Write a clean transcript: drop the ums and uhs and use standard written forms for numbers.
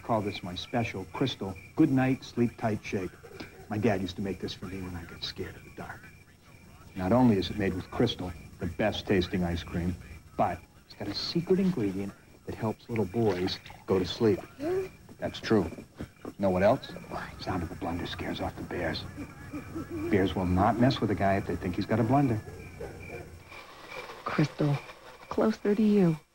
call this my special Crystal Good Night Sleep Tight Shake. My dad used to make this for me when I get scared of the dark. Not only is it made with Crystal, the best tasting ice cream, but it's got a secret ingredient that helps little boys go to sleep. That's true. Know what else? Sound of the blunder scares off the bears. Bears will not mess with a guy if they think he's got a blunder. Crystal, closer to you.